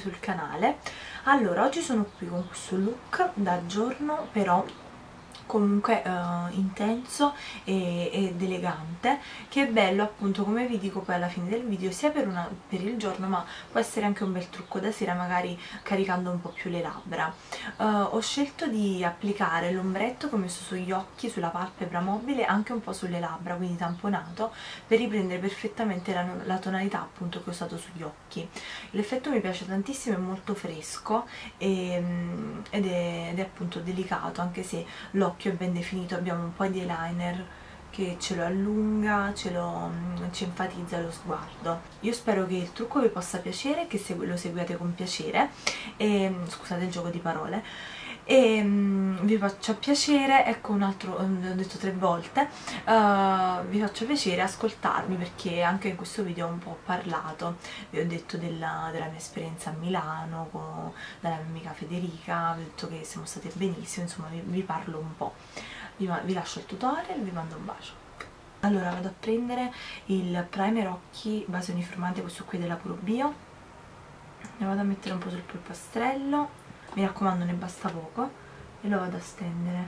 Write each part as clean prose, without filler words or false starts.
sul canale. Allora, oggi sono qui con questo look da giorno, però comunque intenso ed elegante, che è bello appunto, come vi dico poi alla fine del video, sia per il giorno, ma può essere anche un bel trucco da sera, magari caricando un po' più le labbra. Ho scelto di applicare l'ombretto che ho messo sugli occhi, sulla palpebra mobile, anche un po' sulle labbra, quindi tamponato, per riprendere perfettamente la tonalità appunto che ho usato sugli occhi. L'effetto mi piace tantissimo, è molto fresco ed è appunto delicato, anche se l'occhio è ben definito. Abbiamo un po' di eyeliner che ce lo allunga, ci enfatizza lo sguardo. Io spero che il trucco vi possa piacere, che lo seguiate con piacere, scusate il gioco di parole, e vi faccia piacere, ecco un altro, l'ho detto 3 volte, vi faccia piacere ascoltarmi, perché anche in questo video ho un po' parlato, vi ho detto della mia esperienza a Milano, dalla mia amica Federica, vi ho detto che siamo state benissimo, insomma vi parlo un po'. Vi lascio il tutorial, vi mando un bacio. Allora vado a prendere il primer occhi base uniformante, questo qui della Puro Bio, ne vado a mettere un po' sul polpastrello, mi raccomando ne basta poco, e lo vado a stendere,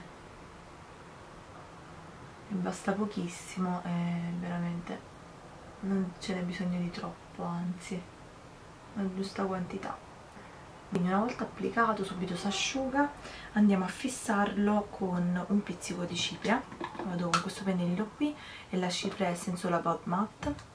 ne basta pochissimo e veramente non ce n'è bisogno di troppo, anzi la giusta quantità. Quindi una volta applicato subito si asciuga, andiamo a fissarlo con un pizzico di cipria. Vado con questo pennellino qui e la Cipria Essence About Matte.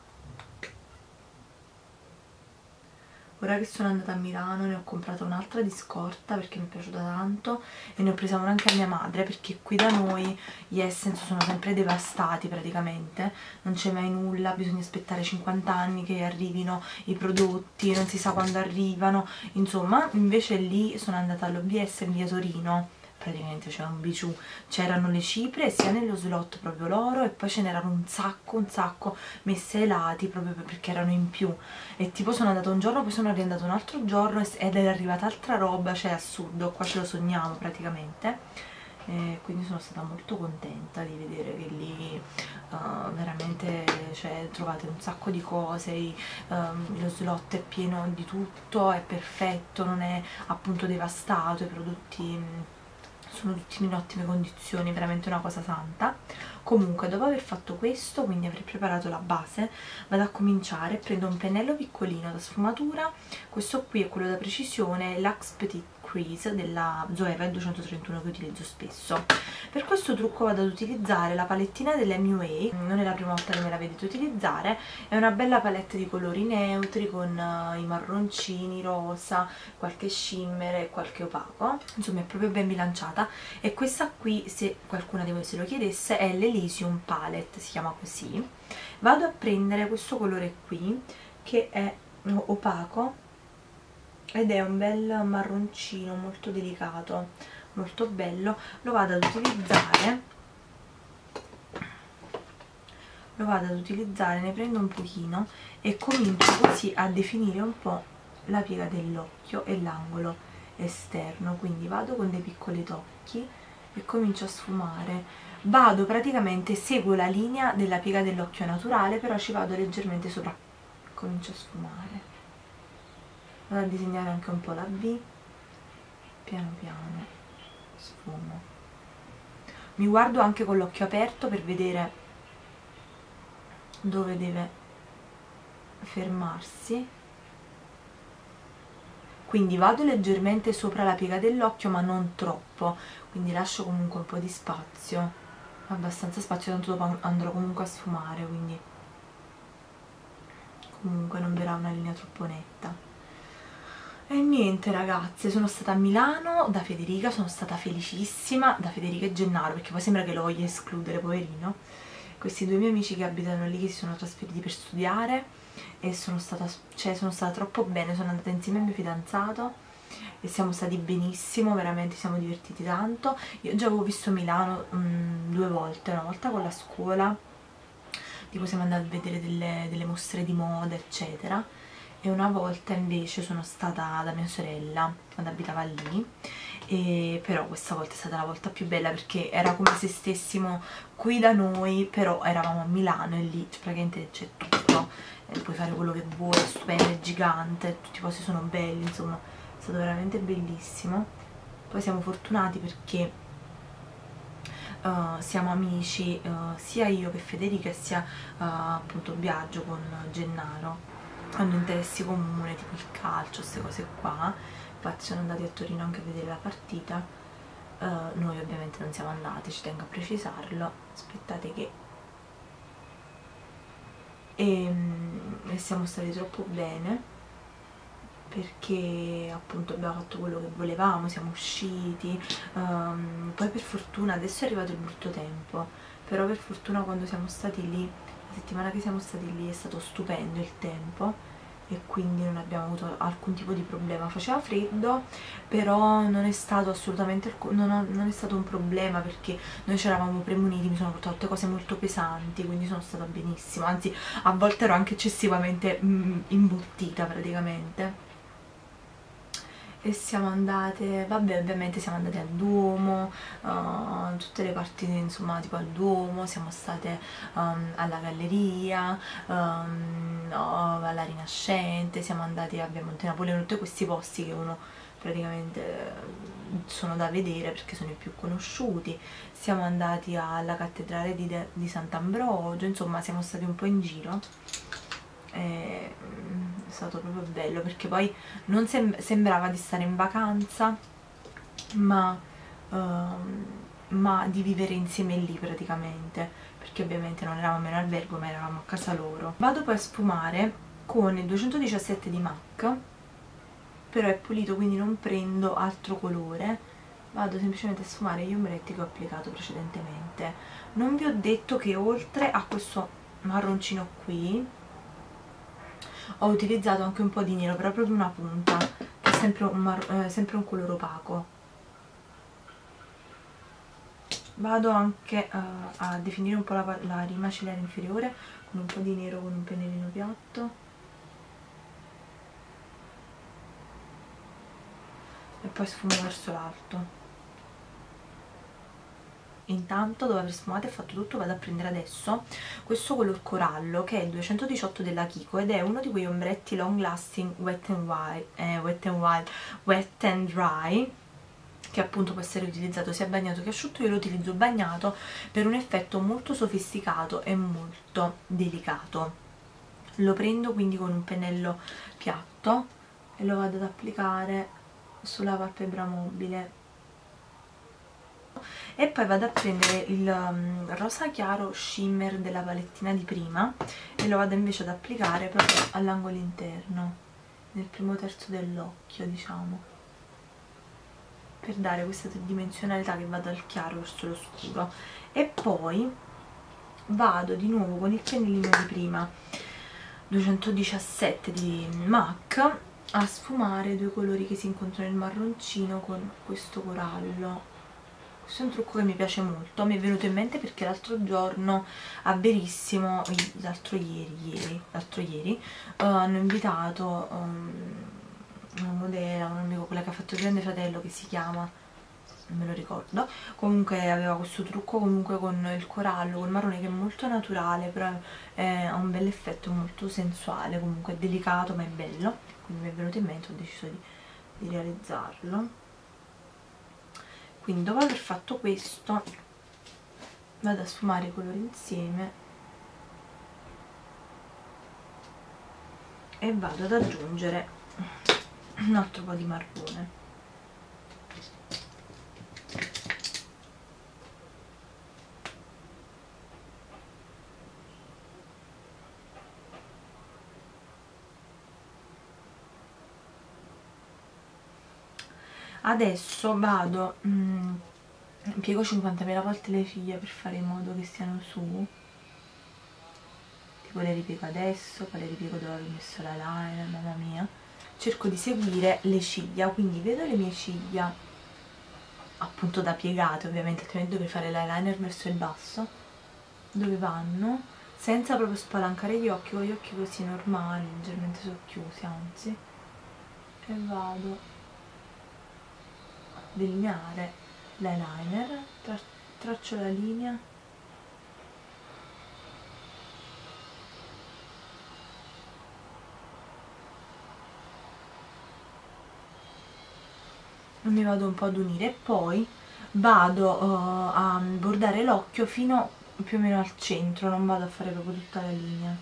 Ora che sono andata a Milano ne ho comprata un'altra di scorta perché mi è piaciuta tanto, e ne ho presa una anche a mia madre, perché qui da noi gli Essence sono sempre devastati praticamente, non c'è mai nulla, bisogna aspettare 50 anni che arrivino i prodotti, non si sa quando arrivano, insomma. Invece lì sono andata all'OBS in via Torino, praticamente c'era un bijou, c'erano le ciprie sia nello slot proprio loro, e poi ce n'erano un sacco messe ai lati proprio perché erano in più, e tipo sono andata un giorno, poi sono riandata un altro giorno ed è arrivata altra roba, cioè assurdo, qua ce lo sogniamo praticamente. E quindi sono stata molto contenta di vedere che lì veramente, cioè, trovate un sacco di cose, lo slot è pieno di tutto, è perfetto, non è appunto devastato, i prodotti sono tutti in ottime condizioni, veramente una cosa santa. Comunque, dopo aver fatto questo, quindi aver preparato la base, vado a cominciare. Prendo un pennello piccolino da sfumatura, questo qui è quello da precisione, l'Axe Petite Crease della Zoeva 231, che utilizzo spesso. Per questo trucco vado ad utilizzare la palettina dell'MUA, non è la prima volta che me la vedete utilizzare, è una bella palette di colori neutri con i marroncini, rosa, qualche shimmer e qualche opaco, insomma è proprio ben bilanciata. E questa qui, se qualcuna di voi se lo chiedesse, è l'Elysium Palette, si chiama così. Vado a prendere questo colore qui che è opaco ed è un bel marroncino molto delicato, molto bello. Lo vado ad utilizzare, ne prendo un pochino e comincio così a definire un po' la piega dell'occhio e l'angolo esterno. Quindi vado con dei piccoli tocchi e comincio a sfumare. Vado praticamente, seguo la linea della piega dell'occhio naturale, però ci vado leggermente sopra, comincio a sfumare, vado a disegnare anche un po' la V, piano piano sfumo. Mi guardo anche con l'occhio aperto per vedere dove deve fermarsi, quindi vado leggermente sopra la piega dell'occhio ma non troppo, quindi lascio comunque un po' di spazio, abbastanza spazio, tanto dopo andrò comunque a sfumare, quindi comunque non verrà una linea troppo netta. E niente ragazze, sono stata a Milano da Federica, sono stata felicissima, da Federica e Gennaro, perché poi sembra che lo voglia escludere, poverino, questi due miei amici che abitano lì, che si sono trasferiti per studiare, e sono stata troppo bene. Sono andata insieme al mio fidanzato e siamo stati benissimo, veramente siamo divertiti tanto. Io già avevo visto Milano 2 volte, una volta con la scuola, tipo siamo andati a vedere delle mostre di moda eccetera, e una volta invece sono stata da mia sorella quando abitava lì, e però questa volta è stata la volta più bella perché era come se stessimo qui da noi, però eravamo a Milano e lì praticamente c'è tutto, puoi fare quello che vuoi, è stupendo, è gigante, tutti i posti sono belli, insomma è stato veramente bellissimo. Poi siamo fortunati perché siamo amici, sia io che Federica, sia appunto Biagio con Gennaro, hanno interessi comuni tipo il calcio, queste cose qua. Infatti sono andati a Torino anche a vedere la partita. Noi ovviamente non siamo andati, ci tengo a precisarlo. Aspettate che e siamo stati troppo bene perché appunto abbiamo fatto quello che volevamo, siamo usciti, poi per fortuna adesso è arrivato il brutto tempo, però per fortuna quando siamo stati lì, la settimana che siamo stati lì è stato stupendo il tempo e quindi non abbiamo avuto alcun tipo di problema. Faceva freddo, però non è stato assolutamente non è stato un problema perché noi ci eravamo premuniti, mi sono portato tutte cose molto pesanti, quindi sono stata benissimo, anzi a volte ero anche eccessivamente imbottita praticamente. E siamo andate, vabbè, ovviamente siamo andate al Duomo, tutte le parti insomma tipo al Duomo, siamo state alla Galleria, alla Rinascente, siamo andati a Via Monte Napoleone, tutti questi posti che uno praticamente sono da vedere perché sono i più conosciuti. Siamo andati alla cattedrale di Sant'Ambrogio, insomma siamo stati un po' in giro. È stato proprio bello perché poi non sembrava di stare in vacanza ma di vivere insieme lì praticamente, perché ovviamente non eravamo in albergo ma eravamo a casa loro. Vado poi a sfumare con il 217 di MAC, però è pulito quindi non prendo altro colore, vado semplicemente a sfumare gli ombretti che ho applicato precedentemente. Non vi ho detto che oltre a questo marroncino qui ho utilizzato anche un po' di nero, però proprio una punta, che è sempre un colore opaco. Vado anche a definire un po' la rima ciliare inferiore con un po' di nero con un pennellino piatto. E poi sfumo verso l'alto. Intanto dopo aver sfumato e fatto tutto vado a prendere adesso questo color corallo che è il 218 della Kiko ed è uno di quei ombretti long lasting wet and dry che appunto può essere utilizzato sia bagnato che asciutto. Io lo utilizzo bagnato per un effetto molto sofisticato e molto delicato. Lo prendo quindi con un pennello piatto e lo vado ad applicare sulla palpebra mobile e poi vado a prendere il rosa chiaro shimmer della palettina di prima e lo vado invece ad applicare proprio all'angolo interno, nel primo terzo dell'occhio, diciamo, per dare questa tridimensionalità che va dal chiaro verso lo scuro. E poi vado di nuovo con il pennellino di prima 217 di MAC a sfumare due colori che si incontrano, il marroncino con questo corallo. Questo è un trucco che mi piace molto, mi è venuto in mente perché l'altro giorno a Verissimo, l'altro ieri hanno invitato una modella, un amico, quella che ha fatto il Grande Fratello, che si chiama, non me lo ricordo, comunque aveva questo trucco comunque con il corallo, col marrone, che è molto naturale, però ha un bel effetto, molto sensuale, comunque è delicato ma è bello, quindi mi è venuto in mente, ho deciso di realizzarlo. Quindi dopo aver fatto questo vado a sfumare i colori insieme e vado ad aggiungere un altro po' di marrone. Adesso vado, piego 50.000 volte le ciglia per fare in modo che stiano su, tipo le ripiego adesso, poi le ripiego dove avevo messo la liner, mamma mia, cerco di seguire le ciglia, quindi vedo le mie ciglia appunto da piegate, ovviamente, altrimenti dovrei fare l'eyeliner verso il basso, dove vanno, senza proprio spalancare gli occhi, con gli occhi così normali, leggermente socchiusi anzi, e vado delineare l'eyeliner, traccio la linea. Mi vado un po' ad unire e poi vado a bordare l'occhio fino più o meno al centro, non vado a fare proprio tutta la linea.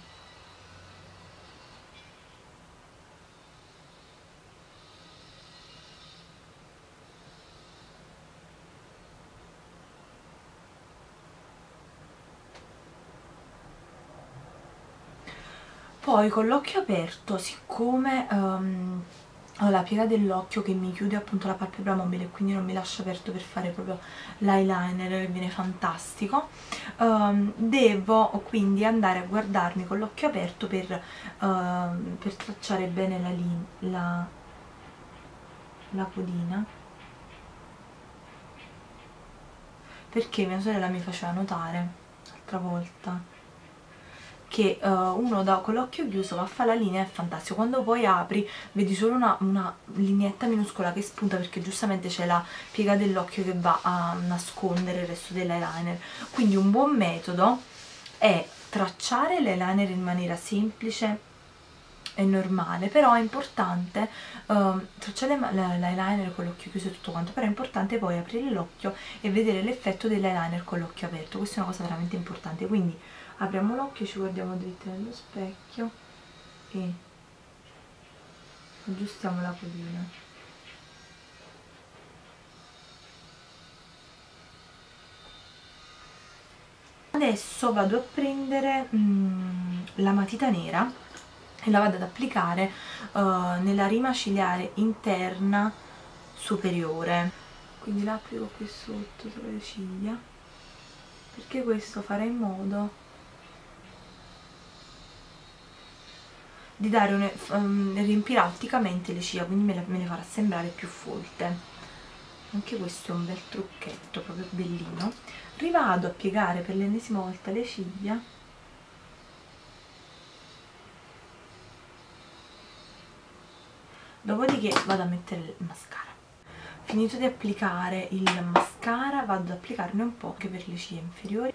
Poi con l'occhio aperto, siccome ho la piega dell'occhio che mi chiude appunto la palpebra mobile, quindi non mi lascia aperto per fare proprio l'eyeliner, che viene fantastico, devo quindi andare a guardarmi con l'occhio aperto per tracciare bene la codina, perché mia sorella mi faceva notare l'altra volta che uno con l'occhio chiuso va a fare la linea, è fantastico, quando poi apri vedi solo una lineetta minuscola che spunta, perché giustamente c'è la piega dell'occhio che va a nascondere il resto dell'eyeliner. Quindi un buon metodo è tracciare l'eyeliner in maniera semplice e normale, però è importante tracciare l'eyeliner con l'occhio chiuso e tutto quanto, però è importante poi aprire l'occhio e vedere l'effetto dell'eyeliner con l'occhio aperto. Questa è una cosa veramente importante, quindi apriamo l'occhio, ci guardiamo dritti nello specchio e aggiustiamo la codina. Adesso vado a prendere la matita nera e la vado ad applicare nella rima ciliare interna superiore, quindi la applico qui sotto sulle ciglia, perché questo farà in modo di dare riempirà otticamente le ciglia, quindi me le farà sembrare più folte. Anche questo è un bel trucchetto, proprio bellino. Rivado a piegare per l'ennesima volta le ciglia, dopodiché vado a mettere il mascara. Finito di applicare il mascara, vado ad applicarne un po' anche per le ciglia inferiori.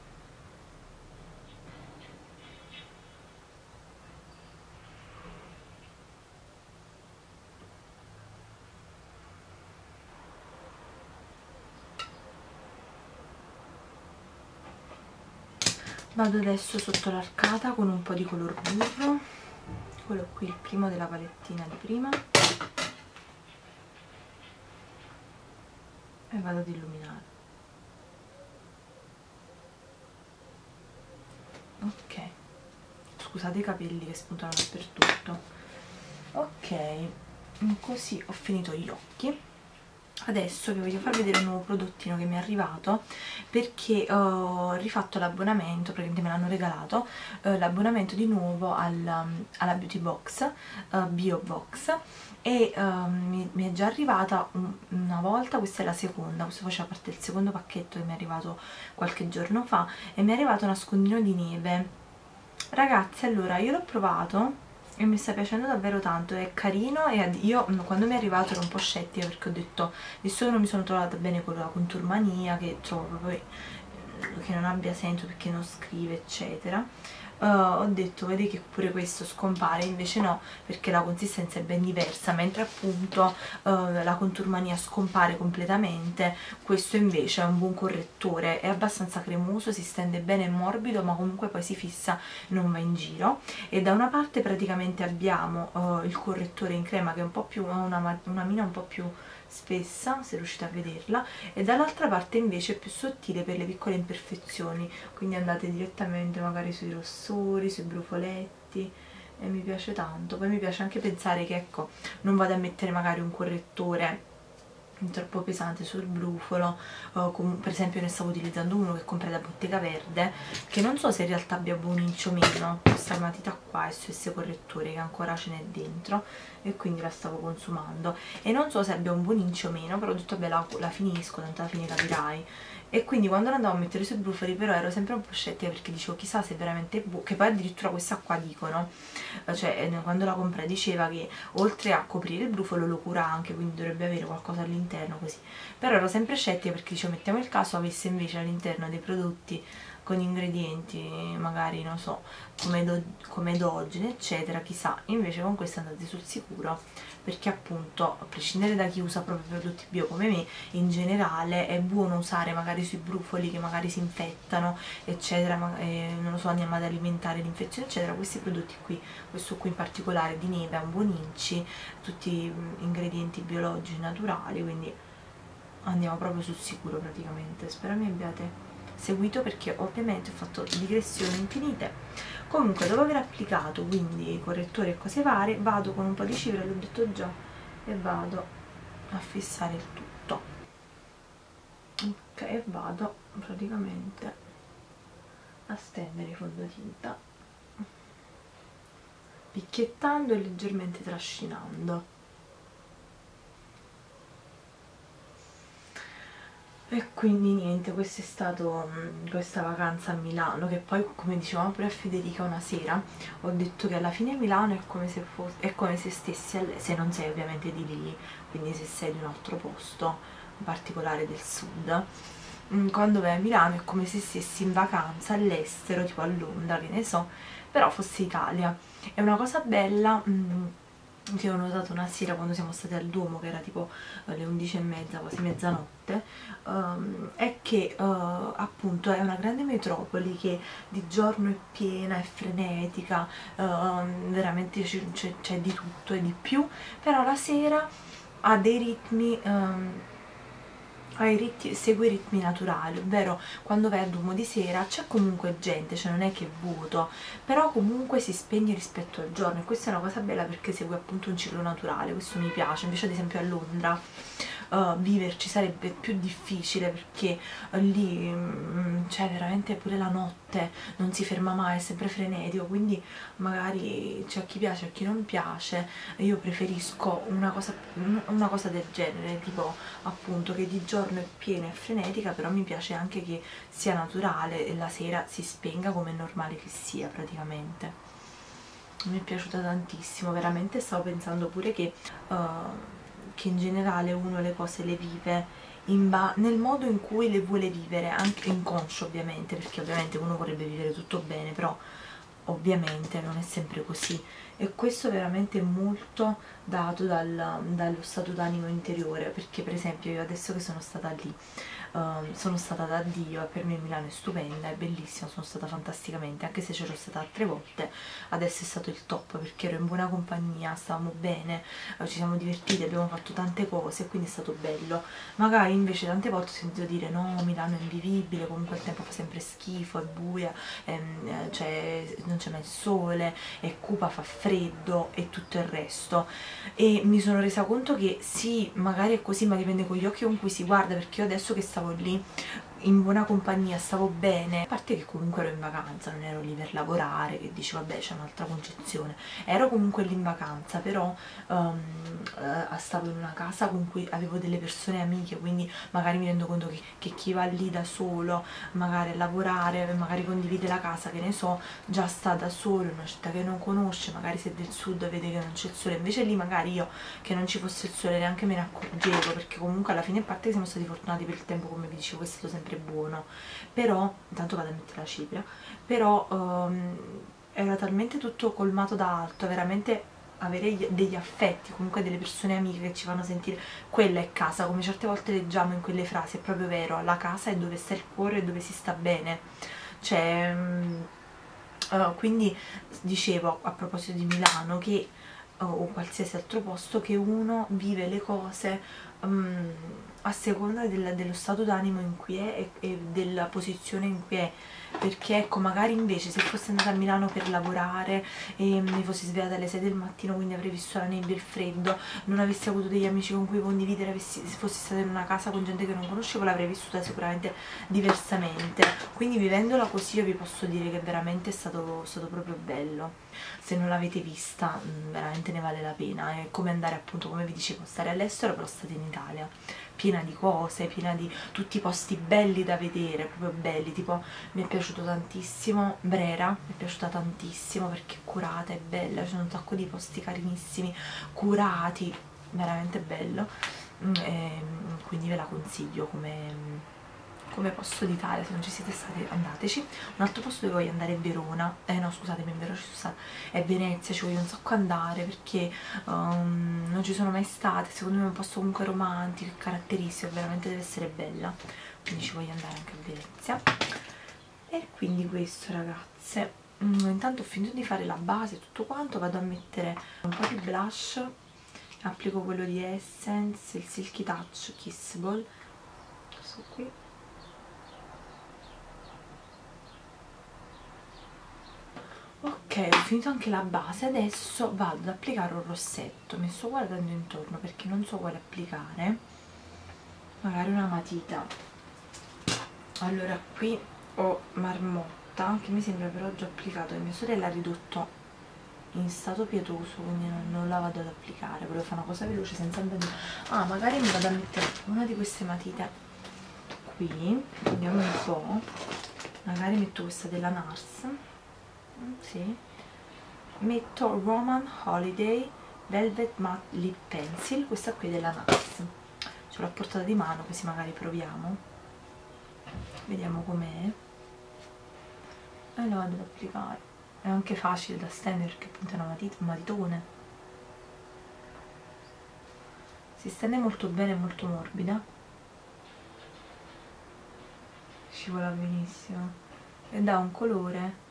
Vado adesso sotto l'arcata con un po' di color burro, quello qui, il primo della palettina di prima, e vado ad illuminare. Ok, scusate i capelli che spuntano dappertutto. Ok, così ho finito gli occhi. Adesso vi voglio far vedere un nuovo prodottino che mi è arrivato, perché ho rifatto l'abbonamento, praticamente me l'hanno regalato, l'abbonamento di nuovo alla Beauty Box, Bio Box, e mi è già arrivata una volta, questa è la seconda, questo faceva parte del secondo pacchetto che mi è arrivato qualche giorno fa, e mi è arrivato un nascondino di neve. Ragazzi, allora io l'ho provato e mi sta piacendo davvero tanto, è carino, e io quando mi è arrivato ero un po' scettica, perché ho detto, visto che non mi sono trovata bene con la conturmania, che trovo proprio che non abbia senso perché non scrive eccetera, ho detto vedi che pure questo scompare, invece no, perché la consistenza è ben diversa, mentre appunto la conturmania scompare completamente, questo invece è un buon correttore, è abbastanza cremoso, si stende bene, è morbido, ma comunque poi si fissa, non va in giro. E da una parte praticamente abbiamo il correttore in crema, che è un po' più, una mina un po' più spessa, se riuscite a vederla, e dall'altra parte invece è più sottile per le piccole imperfezioni, quindi andate direttamente magari sui rossori, sui brufoletti, e mi piace tanto. Poi mi piace anche pensare che, ecco, non vado a mettere magari un correttore troppo pesante sul brufolo, per esempio ne stavo utilizzando uno che comprai da Bottega Verde, che non so se in realtà abbia buon incio o meno, questa matita qua è su esse correttore, che ancora ce n'è dentro, e quindi la stavo consumando, e non so se abbia un buon incio o meno, però ho detto vabbè la finisco, tanto alla fine capirai. E quindi quando l'andavo a mettere sui brufoli però ero sempre un po' scettica, perché dicevo chissà se è veramente buono, che poi addirittura questa qua dicono, cioè quando la comprai diceva che oltre a coprire il brufolo lo cura anche, quindi dovrebbe avere qualcosa all'interno all'interno, così. Però ero sempre scettica perché dicevo, mettiamo il caso avesse invece all'interno dei prodotti con ingredienti magari, non so, come edogene eccetera, chissà. Invece con questo andate sul sicuro, perché appunto, a prescindere da chi usa proprio prodotti bio come me, in generale è buono usare magari sui brufoli che magari si infettano eccetera, non lo so, andiamo ad alimentare l'infezione eccetera. Questi prodotti qui, questo qui in particolare di Neve è un buon inci, tutti ingredienti biologici naturali, quindi andiamo proprio sul sicuro praticamente. Spero mi abbiate seguito, perché ovviamente ho fatto digressioni infinite. Comunque, dopo aver applicato quindi correttori e cose varie, vado con un po' di cipria, l'ho detto già, e vado a fissare il tutto. Ok, e vado praticamente a stendere il fondotinta picchiettando e leggermente trascinando. E quindi niente, questo è stato questa vacanza a Milano, che poi, come dicevamo pure a Federica una sera, ho detto che alla fine Milano è come se stessi se non sei ovviamente di lì, quindi se sei di un altro posto, in particolare del sud, quando vai a Milano è come se stessi in vacanza all'estero, tipo a Londra, che ne so, però fosse Italia. È una cosa bella che ho notato una sera quando siamo stati al Duomo, che era tipo le 11:30, quasi mezzanotte, è che appunto è una grande metropoli che di giorno è piena, è frenetica, veramente c'è di tutto e di più, però la sera ha dei ritmi, segue i ritmi naturali, ovvero quando vai a Duomo di sera c'è comunque gente, cioè non è che è vuoto, però comunque si spegne rispetto al giorno, e questa è una cosa bella perché segue appunto un ciclo naturale. Questo mi piace. Invece ad esempio a Londra viverci sarebbe più difficile, perché lì c'è veramente pure la notte, non si ferma mai, è sempre frenetico, quindi magari c'è a chi piace, a chi non piace. Io preferisco una cosa del genere, tipo appunto che di giorno è piena e frenetica, però mi piace anche che sia naturale e la sera si spenga come è normale che sia praticamente. Mi è piaciuta tantissimo, veramente. Stavo pensando pure che in generale uno le cose le vive nel modo in cui le vuole vivere, anche inconscio ovviamente, perché ovviamente uno vorrebbe vivere tutto bene, però ovviamente non è sempre così, e questo è veramente molto dato dallo stato d'animo interiore, perché per esempio io adesso che sono stata lì, sono stata da Dio, e per me Milano è stupenda, è bellissima, sono stata fantasticamente, anche se c'ero stata altre volte, adesso è stato il top perché ero in buona compagnia, stavamo bene, ci siamo divertiti, abbiamo fatto tante cose, quindi è stato bello. Magari invece tante volte ho sentito dire no, Milano è invivibile, comunque il tempo fa sempre schifo, è buia, non c'è mai il sole, è cupa, fa freddo e tutto il resto, e mi sono resa conto che sì, magari è così, ma dipende con gli occhi con cui si guarda, perché io adesso che stavo lì in buona compagnia, stavo bene, a parte che comunque ero in vacanza, non ero lì per lavorare, che dici vabbè c'è un'altra concezione, ero comunque lì in vacanza, però stavo in una casa con cui avevo delle persone amiche, quindi magari mi rendo conto che chi va lì da solo magari a lavorare, magari condivide la casa, che ne so, già sta da solo in una città che non conosce, magari se è del sud vede che non c'è il sole, invece lì magari io che non ci fosse il sole neanche me ne accorgevo, perché comunque alla fine, a parte che siamo stati fortunati per il tempo, come vi dicevo, è stato sempre buono, però intanto vado a mettere la cipria, però era talmente tutto colmato da alto, veramente avere degli affetti, comunque delle persone amiche che ci fanno sentire quella è casa, come certe volte leggiamo in quelle frasi, è proprio vero, la casa è dove sta il cuore e dove si sta bene, cioè quindi dicevo a proposito di Milano che o qualsiasi altro posto, che uno vive le cose a seconda dello stato d'animo in cui è e della posizione in cui è, perché ecco, magari invece se fossi andata a Milano per lavorare e mi fossi svegliata alle 6 del mattino, quindi avrei visto la nebbia e il freddo, non avessi avuto degli amici con cui condividere, se fossi stata in una casa con gente che non conoscevo, l'avrei vissuta sicuramente diversamente, quindi vivendola così io vi posso dire che veramente è stato proprio bello. Se non l'avete vista veramente ne vale la pena, è come andare appunto, come vi dicevo, stare all'estero però state in Italia, piena di cose, piena di tutti i posti belli da vedere, proprio belli, tipo mi è piaciuto tantissimo Brera, mi è piaciuta tantissimo perché è curata, è bella, ci sono un sacco di posti carinissimi, curati, veramente bello. quindi ve la consiglio come posto d'Italia. Se non ci siete stati andateci. Un altro posto dove voglio andare è Verona, no scusatemi, in Verona ci sono stata, è Venezia, ci voglio un sacco andare perché non ci sono mai state, secondo me è un posto comunque romantico, caratteristico, veramente deve essere bella, quindi ci voglio andare anche a Venezia. E quindi questo, ragazze. Intanto ho finito di fare la base e tutto quanto, vado a mettere un po' di blush, applico quello di Essence, il Silky Touch Kissable, questo qui. Ok, ho finito anche la base, adesso vado ad applicare un rossetto. Mi sto guardando intorno perché non so quale applicare, magari una matita. Allora, qui ho Marmotta, che mi sembra però già applicato, e mia sorella ha ridotto in stato pietoso, quindi non la vado ad applicare, volevo fare una cosa veloce senza andare. Ah, magari mi vado a mettere una di queste matite qui, vediamo un po', magari metto questa della NARS. Sì, metto Roman Holiday Velvet Matte Lip Pencil, questa qui è della NARS, ce l'ho a portata di mano così magari proviamo, vediamo com'è e la vado ad applicare. È anche facile da stendere perché appunto è un matitone, si stende molto bene, è molto morbida, scivola benissimo e dà un colore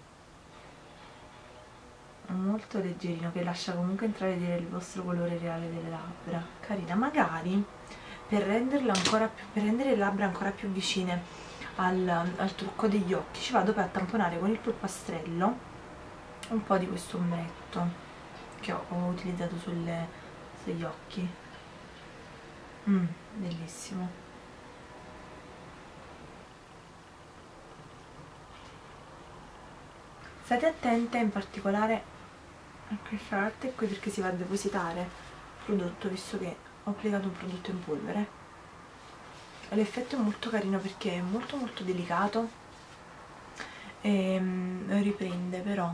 molto leggerino che lascia comunque intravedere il vostro colore reale delle labbra. Carina, magari per renderla ancora più, per rendere le labbra ancora più vicine al trucco degli occhi, ci vado per tamponare con il polpastrello un po' di questo ombretto che ho utilizzato sugli occhi. Bellissimo. State attente in particolare a questa parte qui perché si va a depositare il prodotto, visto che ho applicato un prodotto in polvere. L'effetto è molto carino perché è molto delicato e riprende però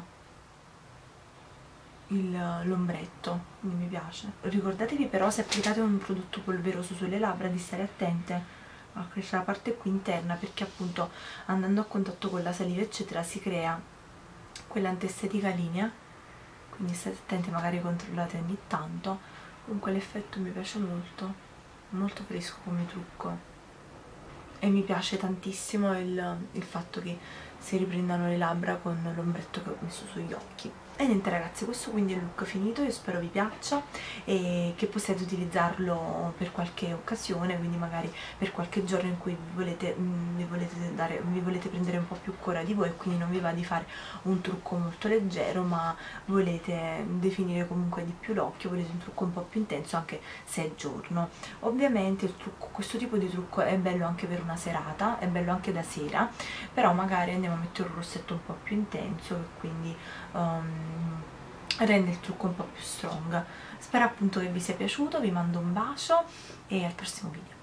l'ombretto, quindi mi piace. Ricordatevi però, se applicate un prodotto polveroso sulle labbra, di stare attente a questa parte qui interna, perché appunto andando a contatto con la saliva eccetera si crea quell'antestetica linea, quindi state attenti, magari controllate ogni tanto. Comunque l'effetto mi piace molto fresco come trucco e mi piace tantissimo il fatto che si riprendano le labbra con l'ombretto che ho messo sugli occhi. E niente ragazzi, questo quindi è il look finito, io spero vi piaccia e che possiate utilizzarlo per qualche occasione, quindi magari per qualche giorno in cui vi volete prendere un po' più cura di voi e quindi non vi va di fare un trucco molto leggero, ma volete definire comunque di più l'occhio, volete un trucco un po' più intenso anche se è giorno. Ovviamente questo tipo di trucco è bello anche per una serata, è bello anche da sera, però magari andiamo a mettere un rossetto un po' più intenso che quindi rende il trucco un po' più strong. Spero appunto che vi sia piaciuto, vi mando un bacio e al prossimo video.